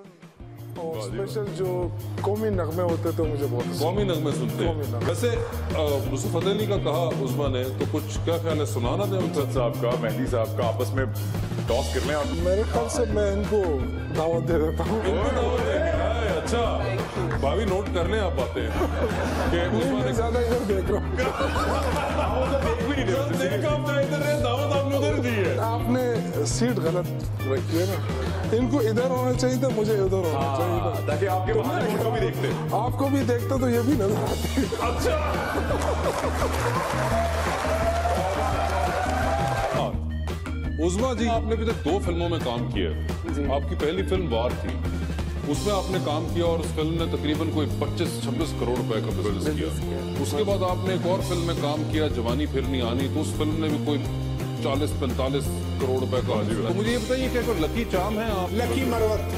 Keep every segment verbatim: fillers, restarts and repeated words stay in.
और स्पेशल जो कौमी नगमे होते तो मुझे बहुत कौमी नगमे सुनते हैं। वैसे यूसुफ फतेह अली का कहा उस्मा ने, तो कुछ क्या ख्याल है, सुनाना दे उनका साहब का, मेहदी साहब का आपस में टॉस कर लें आप। मेरे ख्याल से मैं इनको दावत दे देता हूँ। अच्छा भाभी नोट कर लें आप बातें कि उस्मा ने ज्यादा इधर देख रहा हूँ। दावत आपने उधर दी है। आपने सीट गलत रखी है ना, इनको इधर होना चाहिए था, मुझे उधर होना चाहिए, ताकि आपके वहां को भी देखते, आपको भी देखते तो ये भी नजर आती। अच्छा उस्मा जी, आपने अभी तक दो फिल्मों में काम किया। आपकी पहली फिल्म वार थी, उसमें आपने काम किया और उस फिल्म ने तकरीबन कोई पच्चीस छब्बीस करोड़ रुपए का बिजनेस किया। उसके बाद आपने एक और फिल्म में काम किया, जवानी फिर नहीं आनी, तो उस फिल्म ने भी कोई चालीस पैंतालीस करोड़ रुपए का। तो मुझे ये बताइए क्या कोई लकी चार्म है आप? लकी मरवत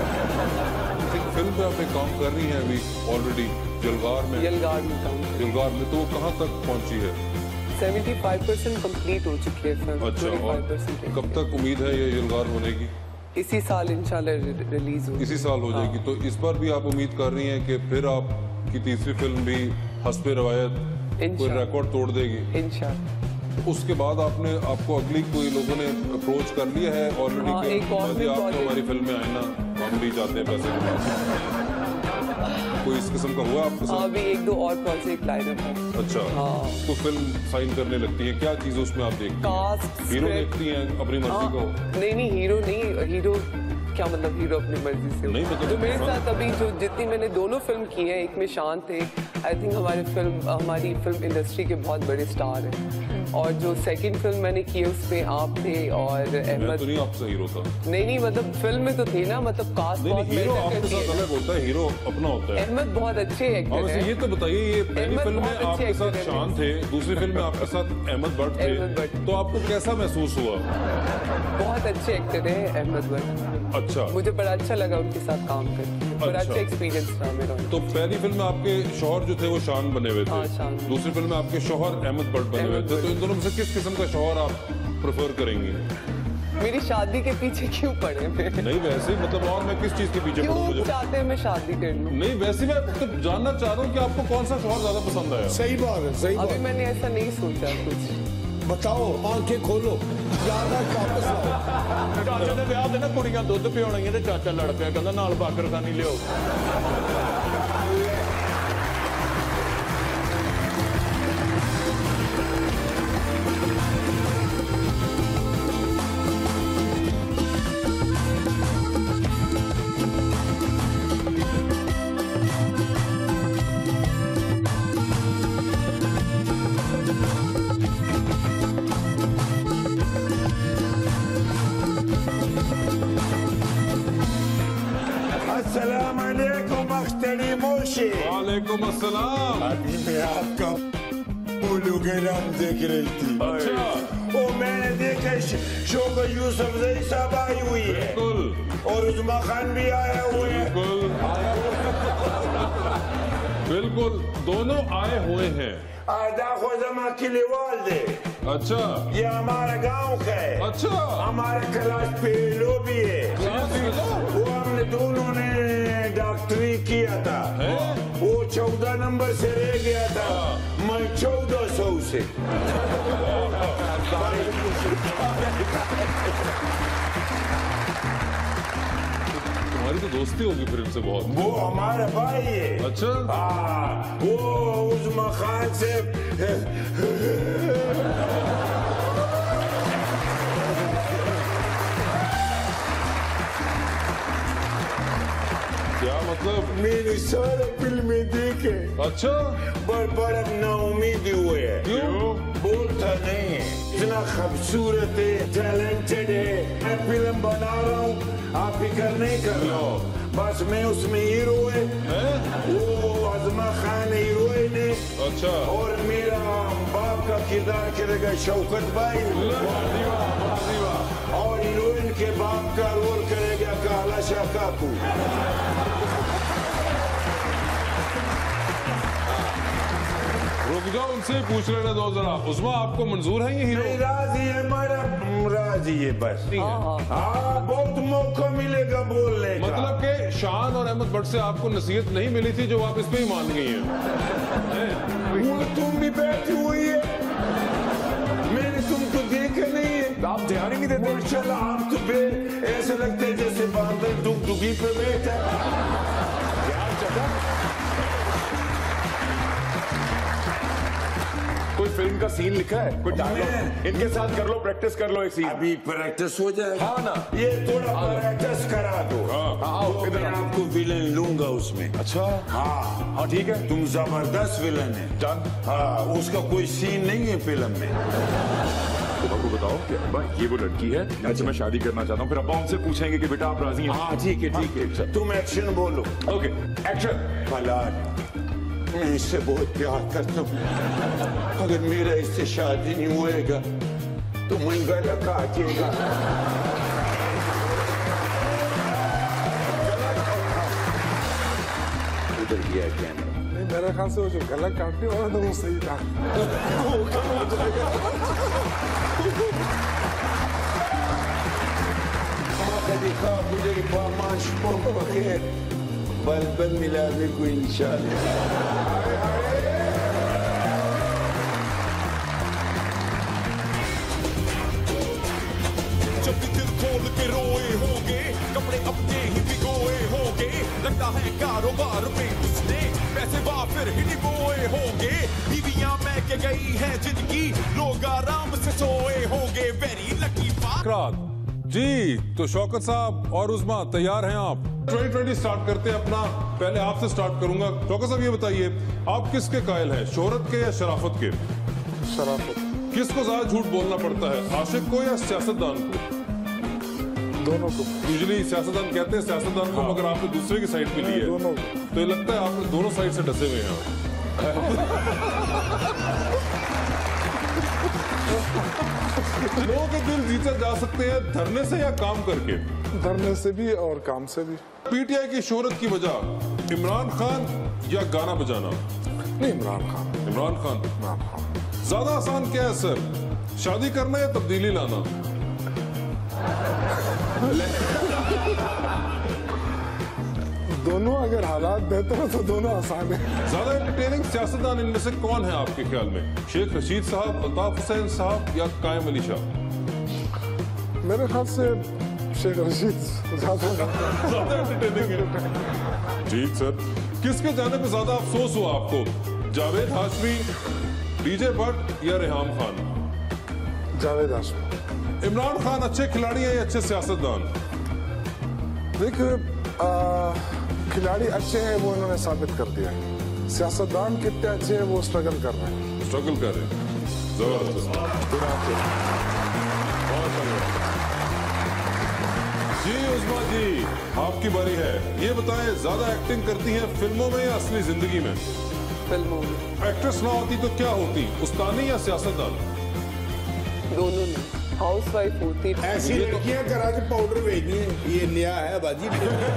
फिल्म पे आप एक काम कर रही हैं अभी ऑलरेडी यलगार में। यलगार में काम यलगार में तो कहाँ तक पहुँची है? पचहत्तर परसेंट कंप्लीट हो चुकी है फिल्म। अच्छा, और कब तक उम्मीद है ये यलगार होने की? इसी साल इंशाल्लाह रिलीज होगी। इसी साल हो जाएगी। तो इस बार भी आप उम्मीद कर रही हैं कि फिर आपकी तीसरी फिल्म भी हस्बे रवायत कोई रिकॉर्ड तोड़ देगी? इंशाल्लाह। उसके बाद आपने आपको अगली कोई लोगों ने अप्रोच कर लिया है ऑलरेडी? हाँ, एक और भी आप तो हमारी फिल्म में आए ना, हम भी चाहते हैं पैसे। कोई इस किस्म का हुआ आपके साथ? अभी एक दो और प्रोजेक्ट लाइन अप है। अच्छा, हाँ। तो फिल्म साइन करने लगती है, क्या चीज उसमें आप देखती हैं? कास्ट, हीरो देखती हैं अपनी मर्जी का? नहीं नहीं, हीरो नहीं, हीरो क्या मतलब हीरो अपनी मर्जी से नहीं, मतलब तो मेरे साथ अभी जो जितनी मैंने दोनों फिल्म की हैं, एक में शान थे, आई थिंक हमारे फिल्म हमारी फिल्म इंडस्ट्री के बहुत बड़े स्टार हैं। और जो सेकंड फिल्म मैंने की है उसमें आप थे और अहमद। तो नहीं आपसे हीरो था? नहीं नहीं, मतलब फिल्म में तो थे ना, मतलब कास्ट बहुत हीरो आपके साथ अलग होता है, हीरो अपना होता है। अहमद बहुत अच्छे एक्टर हैं। ये तो बताइए, ये पहली फिल्म में आपके साथ शान थे, दूसरी फिल्म में आपके साथ अहमद भट्ट थे, तो आपको कैसा महसूस हुआ? बहुत अच्छे एक्टर है अहमद भट्ट। अच्छा, मुझे बड़ा अच्छा लगा उनके साथ काम करके, बड़ा अच्छा एक्सपीरियंस था मेरा। तो पहली फिल्म में आपके शौहर जो थे वो शान बने हुए थे, दूसरी फिल्म में आपके शौहर अहमद भट्ट बने हुए थे, तो इन दोनों में से किस किस्म का शौहर आप प्रेफर करेंगी? मेरी शादी के पीछे क्यों पड़े मैं? नहीं वैसे मतलब, और मैं किस चीज के पीछे पड़ूं? क्यों चाहते हैं मैं शादी कर लूं? नहीं वैसे मैं तो जानना चाह रहा हूँ कि आपको कौन सा शौहर ज्यादा पसंद आया? सही बात है, सही बात। अभी मैंने ऐसा नहीं सोचा कुछ। बताओ, आंखें खोलो, यादा वापस आओ। चाचा ने ब्याह देना, कुड़ियां दुध पियाणियां ते चाचा लड़ पिया, कहंदा नाल बाकरखानी लियो। वालेकुम अस्सलाम। अभी मैं आपका बुलुगेराम देख रही थी। अच्छा, वो मैंने देखा शोक यूसुफ जई साहब आई हुई है। बिल्कुल। और उस्मा खान भी आया हुए हैं। बिल्कुल बिल्कुल, दोनों आए हुए हैं। आदा खोजमा किलेवाल दे। अच्छा, ये हमारा गांव का है। अच्छा, हमारे क्लास फेलो भी है। वो हमने दोनों ने डॉक्टरी किया था। है? वो चौदह नंबर से रह गया था, मैं चौदह सौ से। तुम्हारी तो दोस्ती होगी फिर इनसे बहुत। वो हमारा भाई है। अच्छा, हाँ, वो उस्मा खान से क्या मतलब? मेरी सारे फिल्में देखे। अच्छा, पर बड़ा नाउमीद हुए है। क्यों? बोलता नहीं है, इतना खूबसूरत है, टैलेंटेड है। मैं फिल्म बना रहा हूँ, आप फिक्र नहीं कर लो, बस मैं उसमें हीरो है, वो उस्मा खान हीरोइन है। अच्छा, और मेरा बाप का किरदार करेगा शौकत भाई, और हीरोइन के बाप का रोल करेगा काला शाह काकू। रुक जाओ, उनसे पूछ लेने दो जरा। उस्मा, आपको मंजूर है ये हीरो? राजी है, मेरा राजी है बस। हाँ, बहुत मौका मिलेगा बोलने का। मतलब कि शान और अहमद भट्ट से आपको नसीहत नहीं मिली थी जो आप इस पे ही मान गई हैं? वो तुम भी बैठी हुई है, मैंने तुमको देखा नहीं है, आप ध्यान ही नहीं देते। माशाल्लाह आप तो बे ऐसा लगता है जैसे बांदर डुगडुगी पे बैठा। कोई फिल्म का सीन लिखा है, कोई डायलॉग इनके साथ कर लो, प्रैक्टिस कर लो एक सीन। अभी प्रैक्टिस हो जाएगा। हाँ ना, ये थोड़ा प्रैक्टिस करा दो। आओ तो इधर मैं आओ। आपको विलन लूंगा उसमें। अच्छा हाँ हाँ ठीक है, तुम जबरदस्त विलन है। डन। हाँ उसका कोई सीन नहीं है फिल्म में। तो आपको बताओ कि अब्बा ये वो लड़की है जिनसे मैं शादी करना चाहता हूँ, फिर अब्बा उनसे पूछेंगे कि बेटा आप राजी हैं? हाँ ठीक है ठीक है, तुम एक्शन बोलो। Okay action. फलाट मैं इससे बहुत प्यार करता हूँ, अगर मेरा इससे शादी नहीं होएगा तो मैं गला काटेगा। उधर गया कैमरा। नहीं मेरे ख्याल से वो जो गला काटने वाला था वो सही था। वो कम हो जाएगा। दिखा मुझे पामाश पंप के बल बल मिलाने को इंशाल्लाह। जब भी दिल खोल के रोए होंगे, कपड़े अपने ही भिगोए होंगे, लगता है कारोबार में उसने पैसे वाफिर ही बोए होंगे। बीवियां मैं के गई है जिनकी लोग आराम से सोए होंगे। वेरी लकी रात जी। तो शौकत साहब और उस्मा तैयार हैं आप? ट्वेंटी ट्वेंटी स्टार्ट करते हैं अपना। पहले आपसे स्टार्ट करूंगा। शौकत साहब ये बताइए, आप किसके कायल हैं, शोहरत के या शराफत के? शराफत। किसको ज्यादा झूठ बोलना पड़ता है, आशिक को या सियासतदान को? दोनों को। यूजुअली सियासतदान कहते हैं सियासतदान को, मगर आपने दूसरे की साइड भी ली है, दोनों। तो ये लगता है आपने दोनों साइड से डसे हुए हैं। लोगों के दिल जीते जा सकते हैं धरने से या काम करके? धरने से भी और काम से भी। पीटीआई की शोहरत की वजह इमरान खान या गाना बजाना? नहीं इमरान खान। इमरान खान। इमरान खान। ज्यादा आसान क्या है सर, शादी करना या तब्दीली लाना? दोनों अगर हालात बेहतर हो तो दोनों आसान है। ज्यादा एंटरटेनिंग सियासतदान इनमें से कौन है आपके ख्याल में, शेख रशीद साहब, अल्ताफ हुसैन साहब या कायम अली शाह? मेरे ख्याल से शेख रशीद ज्यादा ज्यादा एंटरटेनिंग है। जी सर, किसके जाने पे ज्यादा अफसोस हुआ आपको, जावेद हाशमी, डीजे भट्ट या रेहाम खान? जावेद हाशमी। इमरान खान अच्छे खिलाड़ी हैं या अच्छे सियासतदान? देखिए खिलाड़ी अच्छे हैं वो इन्होंने साबित कर दिया है, सियासतदान कितने अच्छे हैं वो स्ट्रगल कर रहे हैं। स्ट्रगल कर रहे हैं, जबरदस्त। जी उस्मा जी, आपकी बारी है। ये बताएं, ज्यादा एक्टिंग करती हैं फिल्मों में या असली जिंदगी में? फिल्मों में। एक्ट्रेस ना होती तो क्या होती, उस्तानी या सियासतदान? दोनों में। हाउस वाइफ होती। ऐसी लड़कियां करा के पाउडर भेजनी है, ये नया है बाजी।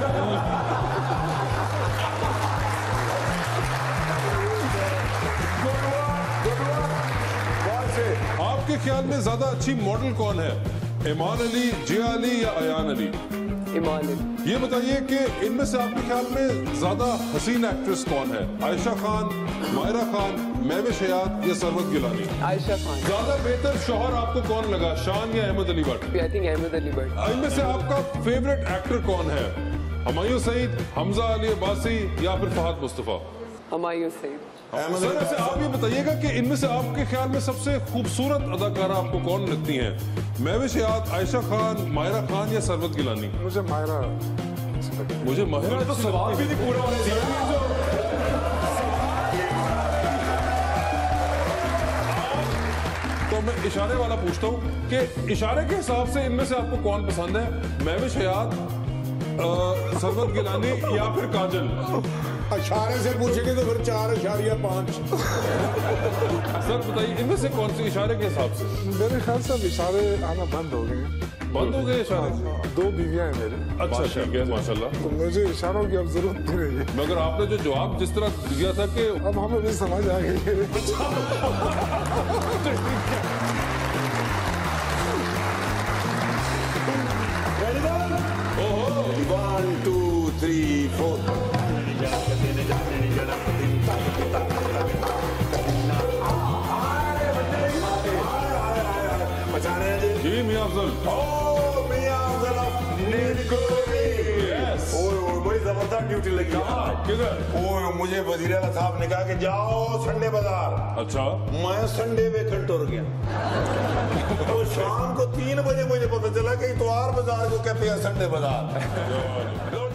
आपके ख्याल में ज्यादा अच्छी मॉडल कौन है, ईमान अली, जिया अली या अयान अली? ईमान अली। ये बताइए कि इनमें से आपके ख्याल में ज्यादा हसीन एक्ट्रेस कौन है, आयशा खान, मायरा खान, महविश हयात या सरवत गिलानी? आयशा खान। ज्यादा बेहतर शौहर आपको कौन लगा, शान या अहमद अली भट्ट? I think Ahmad Ali Bhatt. इनमें से आपका फेवरेट एक्टर कौन है, हुमायूं सईद, हमजा अली अब्बासी या फिर फहद मुस्तफा? हुमायूं सईद। सर ऐसे आप ये बताइएगा कि इनमें से आपके ख्याल में सबसे खूबसूरत अदाकारा आपको कौन लगती हैं, महविश हयात, आयशा खान, मायरा खान या सरवत गिलानी? मुझे मायरा। मुझे मायरा तो सवाल भी नहीं पूरा होने दिया। तो मैं इशारे वाला पूछता हूँ कि इशारे के हिसाब से इनमें से आपको कौन पसंद है, महविश हयात, सरवत गिलानी या फिर काजल? इशारे से पूछेंगे तो फिर चार इशारिया पांच। सर बताइए, इनमें से कौन से इशारे के हिसाब से? मेरे ख्याल से अब इशारे आना बंद हो गए हैं। बंद हो गए इशारे? दो बीवियां हैं मेरी। अच्छा ठीक है, माशाल्लाह। तो मुझे इशारों की अब जरूरत नहीं रही। मगर आपने जो जवाब जिस तरह दिया था कि अब हमें भी समझ आ गई है। वन टू थ्री बचाने हैं जी। जी मियां अफजल। ओ मियां अफजल ऑफ नीलकोरी। यस। ओए ओए बड़ी जबरदस्त ड्यूटी लगी है। किधर? ओए मुझे वजीर आला साहब ने कहा कि जाओ संडे बाजार। अच्छा। मैं संडे वेखन टुर गया। तो शाम को तीन बजे मुझे पता चला कि इतवार बाजार को कहते हैं संडे बाजार।